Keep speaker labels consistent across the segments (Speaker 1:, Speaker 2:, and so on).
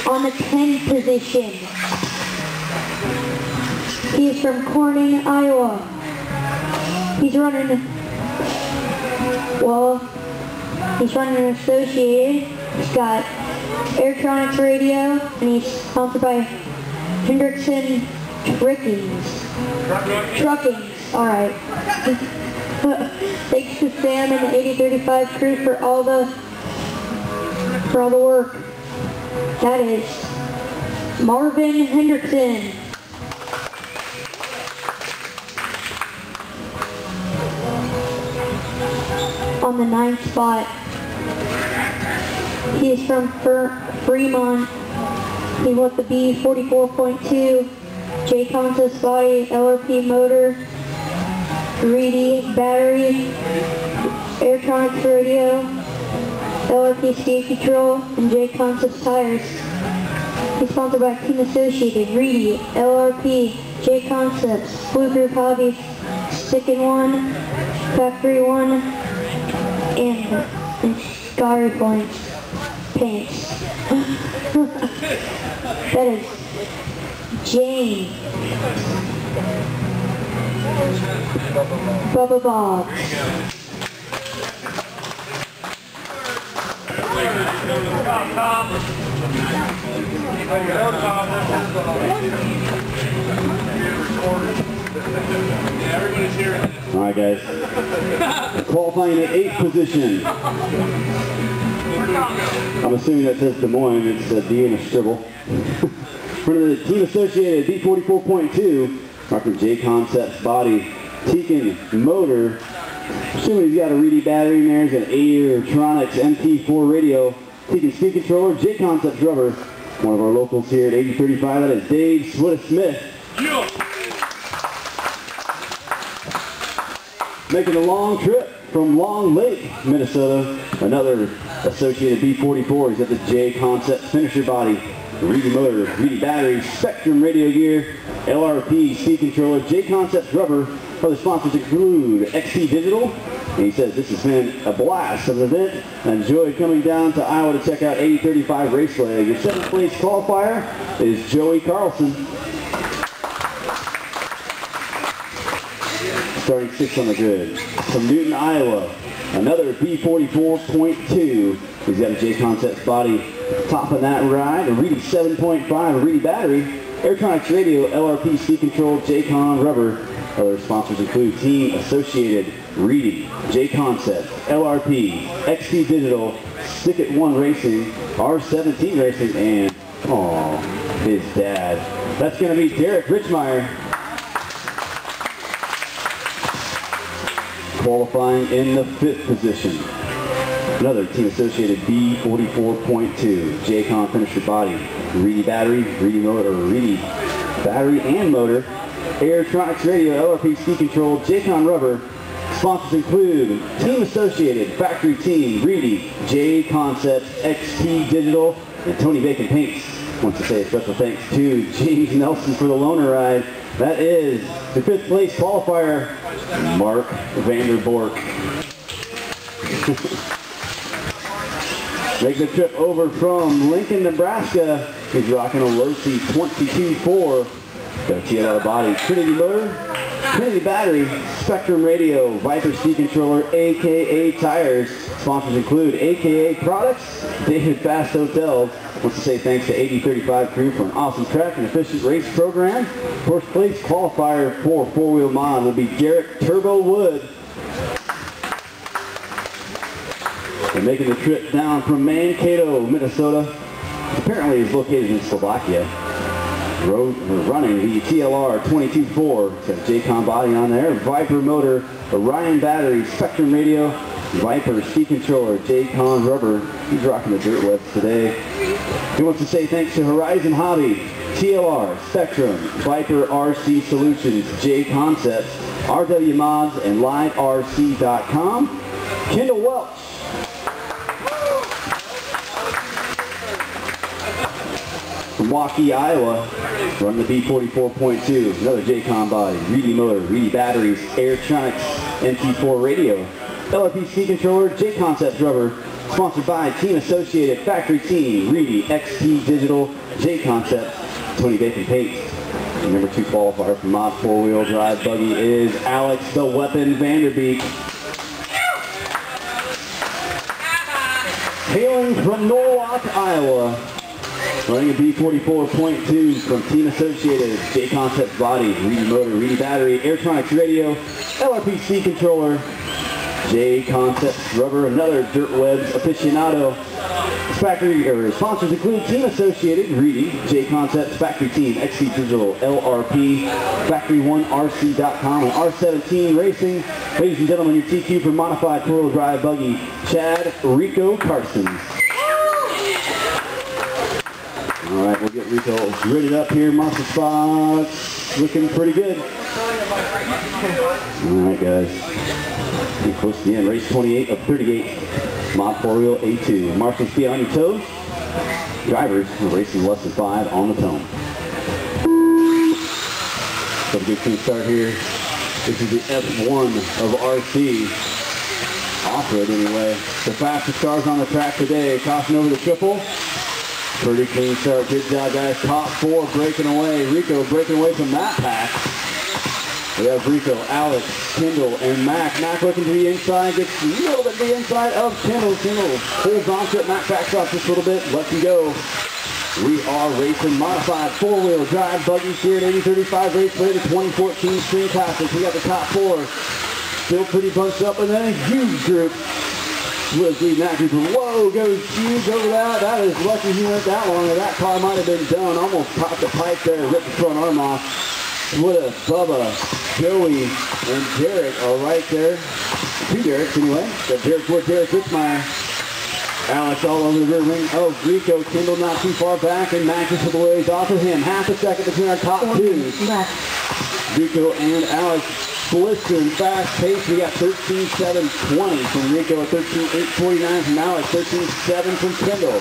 Speaker 1: On the 10 position, he is from Corning, Iowa. He's running an Associated. He's got Airtronics radio, and he's sponsored by Hendrickson Truckings. All right. Thanks to Sam and the 8035 crew for all the work. That is Marvin Hendrickson. On the 9th spot, he is from Fremont. He with the B44.2, J Concepts body, LRP motor, Reedy battery, Airtronics radio, LRP skate control, and J Concepts tires. He's sponsored by Team Associated, Reedy, LRP, J Concepts, Blue Group Hobbies, Stickin' One, Factory One, and Sky Points paints. That is Jane Bubba Bob.
Speaker 2: All right, guys. Qualifying at 8th position. I'm assuming that says Des Moines. It's a D and a scribble. For the Team Associated B44.2, rocking J Concepts body, Tekin motor. Assuming he's got a Reedy battery in there. He's got an Airtronics MT4 radio, Tekin speed controller, J Concepts rubber. One of our locals here at 8035. That is Dave Swittis-Smith. Making a long trip from Long Lake, Minnesota. Another Associated B44. He's got the J Concepts finisher body, Reedy motor, Reedy battery, Spectrum radio gear, LRP speed controller, J Concepts rubber. Other sponsors include XP Digital. And he says this has been a blast of an event. I enjoyed coming down to Iowa to check out 8035 Raceway. Your 7th place qualifier is Joey Carlson. Starting 6th on the grid. From Newton, Iowa, another B44.2. He's got a J Concepts body. Top of that ride, a Reedy 7.5, a Reedy battery, Airtronics radio, LRP speed control, J-Con rubber. Other sponsors include Team Associated, Reedy, J Concepts, LRP, XP Digital, Stick It One Racing, R17 Racing, and his dad. That's going to be Derek Richmeyer. Qualifying in the 5th position. Another Team Associated B44.2, J-Con finisher body, Reedy battery, Reedy motor, Reedy battery and motor, Airtronics radio, LRP speed control, J-Con rubber. Sponsors include Team Associated, Factory Team, Reedy, J Concepts, XP Digital, and Tony Bacon Paints. Wants to say a special thanks to James Nelson for the loaner ride. That is the 5th place qualifier, Mark Vanderbork. Making the trip over from Lincoln, Nebraska. He's rocking a Losi 22.4. Got a TLR body, Trinity motor, Trinity battery, Spectrum radio, Viper speed controller, AKA tires. Sponsors include AKA Products, David Fast Hotels. Wants to say thanks to 8035 crew for an awesome track and efficient race program. First place qualifier for 4-wheel mod will be Garrett Turbo Wood. They're making the trip down from Mankato, Minnesota. Apparently he's located in Slovakia. Running the TLR 22.4. It's got a J-Con body on there. Viper motor, Orion battery, Spectrum radio, Viper speed controller, J-Con rubber. He's rocking the dirt webs today. He wants to say thanks to Horizon Hobby, TLR, Spectrum, Viper RC Solutions, J Concepts, RW Mods, and LiveRC.com. Kendall Welch. From Waukee, Iowa, running the B44.2, another J-Con body, Reedy motor, Reedy batteries, Airtronics MT4 radio, LRP speed controller, J Concepts rubber, Sponsored by Team Associated, Factory Team, Reedy, XT Digital, J-Concept, Tony Bacon Paint. The number 2 qualifier for Mod 4-wheel drive buggy is Alex the Weapon Vanderbeek. Hailing from Norwalk, Iowa. Running a B44.2 from Team Associated, J-Concept Body, Reedy Motor, Reedy Battery, Airtronics Radio, LRPC Controller, J-Concept Rubber, another Dirt Webs aficionado. Factory sponsors include Team Associated, Reedy, J-Concept, Factory Team, XT Digital, LRP, Factory1RC.com, and R17 Racing. Ladies and gentlemen, your TQ for Modified 4-wheel drive buggy, Chad Rico Carson. All right, we'll get Rico ridded up here. Monster spots looking pretty good. All right, guys. Getting close to the end. Race 28 of 38. Mod 4-wheel A2. Marshals, be on your toes. Drivers are racing less than 5 on the tone. So a good clean start here. This is the F1 of RC. Off-road anyway. The fastest cars on the track today. Caution over the triple. Pretty clean start. Good job, guys. Top 4 breaking away. Rico breaking away from that pack. We have Rico, Alex, Kendall, and Mac. Mac looking to the inside. Gets a little bit to the inside of Kendall. Kendall holds on to it. Mac backs off just a little bit. Lets him go. We are racing modified 4-wheel drive buggies here at 8035 Race Play, the 2014 Spring Classic. We got the top 4 still pretty bunched up, and then a huge group. Was leading that group. Whoa, goes huge over that. That is lucky he went that long, or that car might have been done. Almost popped the pipe there, ripped the front arm off. What a Bubba, Joey, and Derek are right there. 2 Dereks anyway. Got Derek Wood, Derek Witzmeyer. Alex all over the rear wing of Rico. Kendall not too far back, and Mac just a little ways off of him. Half a second between our top 2. Rico and Alex. Blistering fast pace. We got 13.720 from Rico, 13.849 from Alex, 13.7 from Kendall,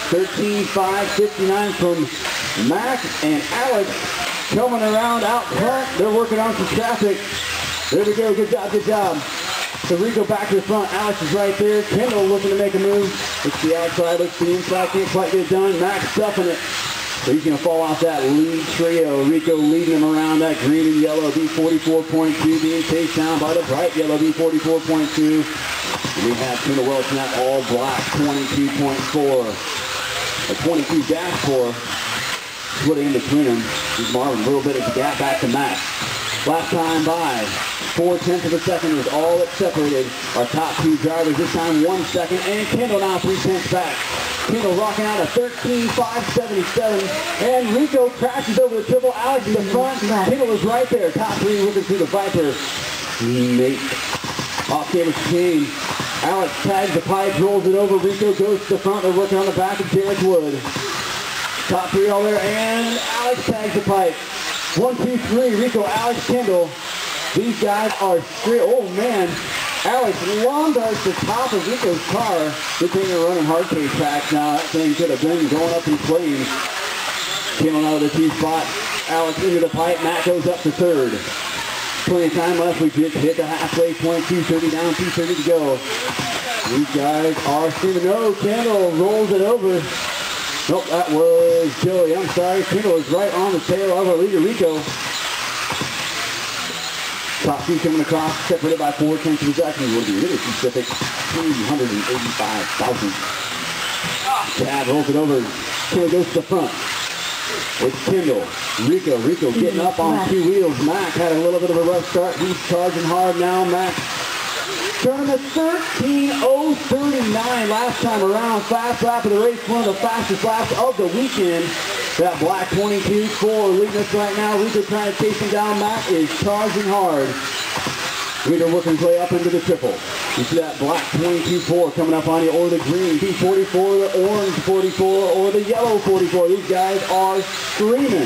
Speaker 2: 13.559 from Mac, and Alex coming around out front. They're working on some traffic. There we go. Good job, good job. So Rico back to the front. Alex is right there. Kendall looking to make a move. Looks to the outside, looks to the inside. Can't quite get it done. Mac stuffing it. So he's going to fall off that lead trio. Rico leading them around that green and yellow B44.2 being chased down by the bright yellow B44.2. And we have Kendall Welch in that all black 22.4. A 22-4 splitting in between them. He's Marvin a little bit of the gap back to Matt. Last time by 0.4 of a second was all that separated our top 2 drivers. This time 1 second, and Kendall now 3/10 back. Kendall rocking out a 13.577, and Rico crashes over the triple. Alex in the front. Kendall is right there. Top 3 looking through the Viper. Nate off camera chicane. Alex tags the pipe, rolls it over. Rico goes to the front. They're working on the back of Derek Wood. Top 3 all there, and Alex tags the pipe. 1, 2, 3. Rico, Alex, Kendall. These guys are straight. Oh man. Alex long darts the top of Rico's car. Good thing they're running hard case tracks now. That thing could have been going up in flames. Kendall out of the 2 spot. Alex into the pipe. Matt goes up to 3rd. Plenty of time left. We just hit the halfway point. 2:30 down, 2:30 to go. These guys are screaming. No, Kendall rolls it over. Nope, that was Joey. I'm sorry. Kendall is right on the tail of our leader, Rico. Top 2 coming across, separated by 4/10 of a second. We'll be really specific. 385,000. Chad rolls it over. Kendall goes to the front. It's Kendall. Rico getting up on 2 wheels. Mac had a little bit of a rough start. He's charging hard now. Mac turning a 13.039 last time around. Fast lap of the race. One of the fastest laps of the weekend. That black 22.4 leading us right now. Rico trying to chase him down. Mac is charging hard. Rico working his way up into the triple. You see that black 22.4 coming up on you, or the green B44, the orange 44, or the yellow 44. These guys are screaming.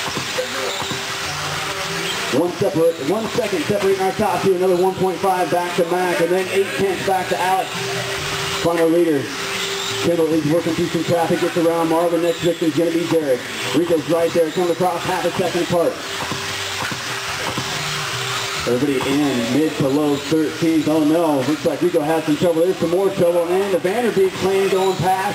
Speaker 2: 1 second separating our top 2. Another 1.5 back to Mac, and then 0.8 back to Alex. Final leader. Kendall is working through some traffic, gets around Marvin. Next victim is going to be Derek. Rico's right there, coming across half a second apart. Everybody in mid to low 13s. Oh no, looks like Rico has some trouble. There's some more trouble. And the Vanderbeek plane going past.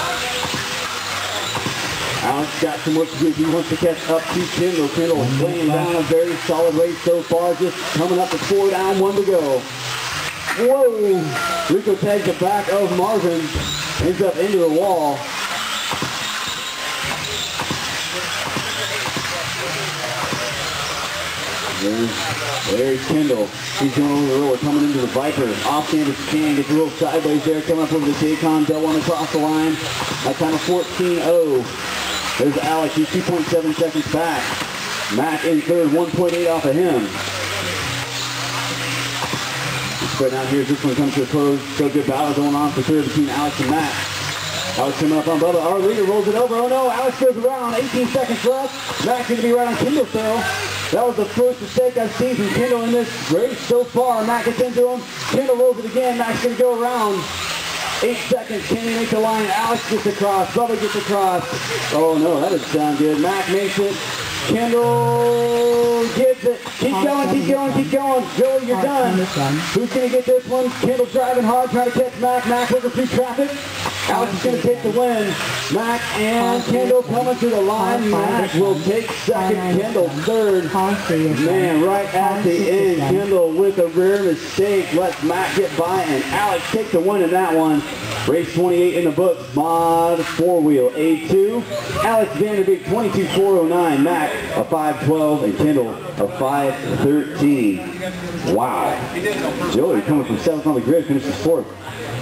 Speaker 2: Alex got some work to do. He wants to catch up to Kendall. Kendall playing down a very solid race so far. Just coming up to 4 down, 1 to go. Whoa! Rico tags the back of Marvin. Ends up into the wall. There's Kendall. He's going over the roller, coming into the Viper. Off canvas can, gets a little sideways there, coming up over the J-Con, Del1 across the line. That time of 14-0. There's Alex, he's 2.7 seconds back. Mac in third, 1.8 off of him. Spread out here, this one comes to a close. So good battle going on for third between Alex and Mac. Alex coming up on Bubba. Our leader rolls it over. Oh no, Alex goes around. 18 seconds left. Mac's going to be right on Kendall still. That was the first mistake I've seen from Kendall in this race so far. Mac gets into him. Kendall rolls it again. Mac's going to go around. 8 seconds. Can he make the line? Alex gets across. Bubba gets across. Oh no, that doesn't sound good. Mac makes it. Kendall gets it. Keep going, keep going, keep going. Joey, you're done. Who's going to get this one? Kendall driving hard, trying to catch Mac. Mac working through traffic. Alex is going to take the win. Mac and Kendall coming to the line. Mac will take second. Kendall third. Man, right at the end, Kendall with a rare mistake lets Mac get by, and Alex take the win in that one. Race 28 in the books. Mod 4-wheel A2. Alex Vanderbeek 22.409. Mac a 5.12 and Kendall a 5.13. Wow. Joey coming from 7th on the grid, finishes 4th.